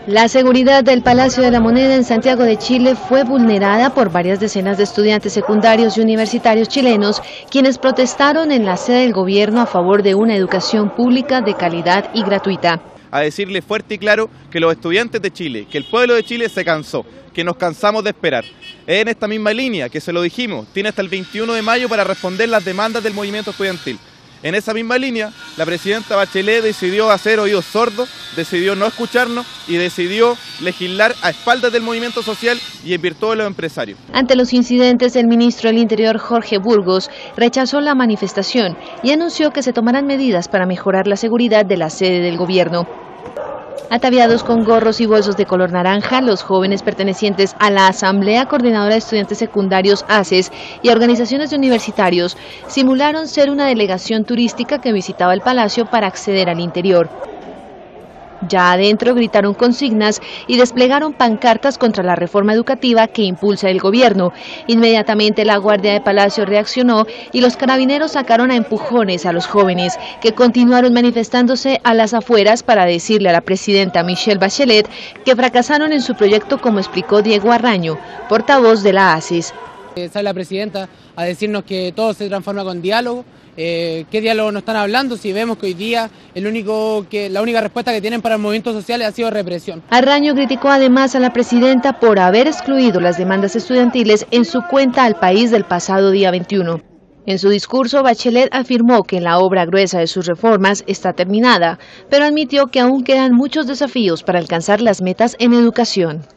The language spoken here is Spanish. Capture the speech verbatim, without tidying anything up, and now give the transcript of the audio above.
La seguridad del Palacio de la Moneda en Santiago de Chile fue vulnerada por varias decenas de estudiantes secundarios y universitarios chilenos, quienes protestaron en la sede del gobierno a favor de una educación pública de calidad y gratuita. A decirle fuerte y claro que los estudiantes de Chile, que el pueblo de Chile se cansó, que nos cansamos de esperar. Es en esta misma línea que se lo dijimos, tiene hasta el veintiuno de mayo para responder las demandas del movimiento estudiantil. En esa misma línea, la presidenta Bachelet decidió hacer oídos sordos, decidió no escucharnos y decidió legislar a espaldas del movimiento social y en virtud de los empresarios. Ante los incidentes, el ministro del Interior, Jorge Burgos, rechazó la manifestación y anunció que se tomarán medidas para mejorar la seguridad de la sede del gobierno. Ataviados con gorros y bolsos de color naranja, los jóvenes pertenecientes a la Asamblea Coordinadora de Estudiantes Secundarios ACES y a organizaciones de universitarios simularon ser una delegación turística que visitaba el palacio para acceder al interior. Ya adentro gritaron consignas y desplegaron pancartas contra la reforma educativa que impulsa el gobierno. Inmediatamente la Guardia de Palacio reaccionó y los carabineros sacaron a empujones a los jóvenes, que continuaron manifestándose a las afueras para decirle a la presidenta Michelle Bachelet que fracasaron en su proyecto, como explicó Diego Arraño, portavoz de la ACES. Sale la presidenta a decirnos que todo se transforma con diálogo. Eh, ¿Qué diálogo nos están hablando si vemos que hoy día el único que, la única respuesta que tienen para el movimiento social ha sido represión? Arraño criticó además a la presidenta por haber excluido las demandas estudiantiles en su cuenta al país del pasado día veintiuno. En su discurso, Bachelet afirmó que la obra gruesa de sus reformas está terminada, pero admitió que aún quedan muchos desafíos para alcanzar las metas en educación.